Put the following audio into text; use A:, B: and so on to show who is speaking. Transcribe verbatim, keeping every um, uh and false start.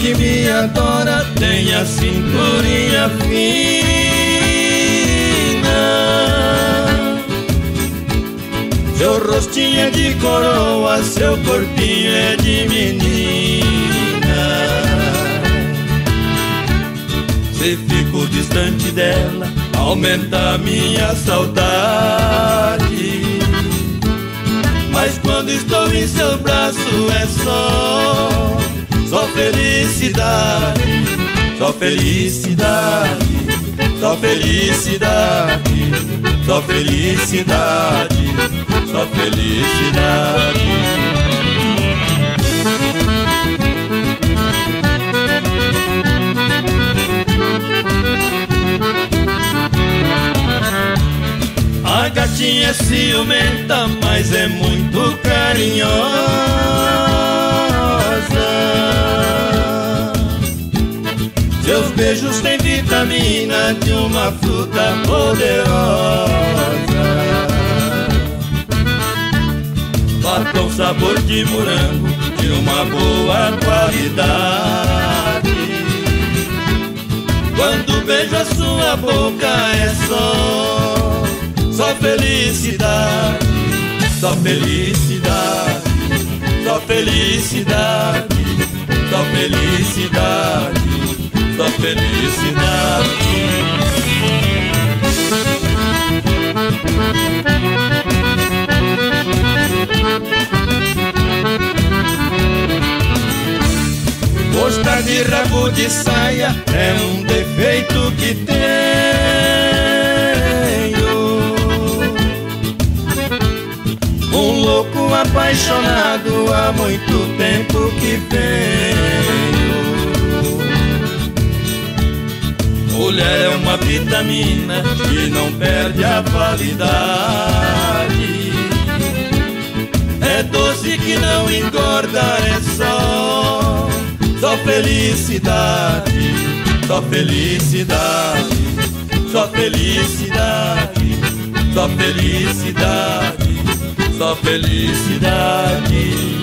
A: que me adora tem a cinturinha fina. Seu rostinho é de coroa, seu corpinho é de menina. Se fico distante dela, aumenta a minha saudade. Mas quando estou em seu braço é só, só felicidade, só felicidade, só felicidade, só felicidade, só felicidade. A gatinha é ciumenta, mas é muito carinhosa. Seus beijos têm vitamina de uma fruta poderosa. Batom sabor de morango de uma boa qualidade. Quando beijo a sua boca é só, só felicidade, só felicidade, só felicidade, só felicidade, só felicidade. Gostar de rabo de saia é um defeito que tenho. Um louco apaixonado há muito tempo que venho. Mulher é uma vitamina que não perde a validade. É doce que não engorda, é só, só felicidade, só felicidade, só felicidade, só felicidade, só felicidade.